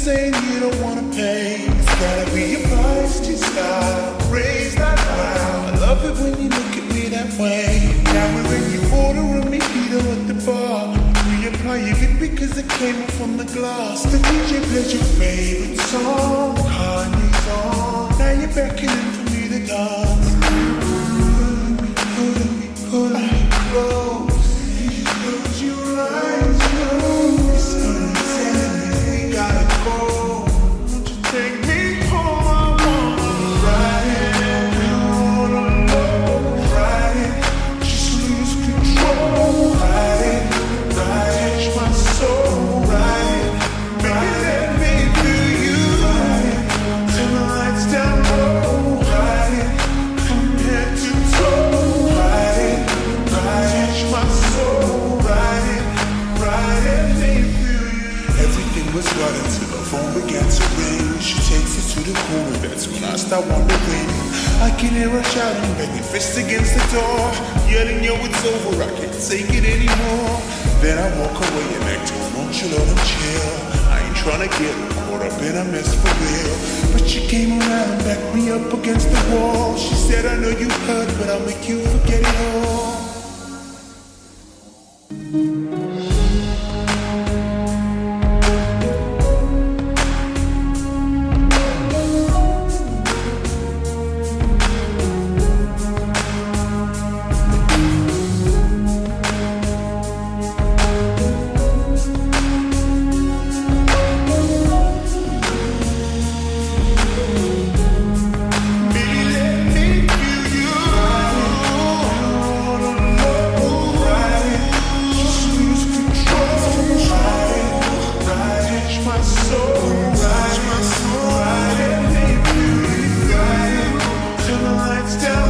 saying you don't wanna pay. It's gotta be your feisty style, raise that wow. I love it when you look at me that way. Now when you order a mojito at the bar, reapply your lip because it came off from the glass. The DJ plays your favorite song, Kanye's on. Now you're beckoning for me to dance. Pull me close, close your eyes, close. We gotta go. Won't you take me home? I wanna ride it, I wanna know, ride it, just lose control, ride it, touch my soul, ride it, baby let me feel you, ride it, turn the lights down low, ride it, from head to toe, ride it, touch my soul, ride it, let me feel you. Everything was right until the phone began to ring. She takes it to the corner, that's when I start wondering. I can hear her shouting, banging fists against the door, yelling, yo, it's over, I can't take it anymore. Then I walk away and act all nonchalant and chill. I ain't tryna get caught up in a mess for real. But she came around, backed me up against the wall. She said, I know you heard, but I'll make you forget it all. Turn the lights down.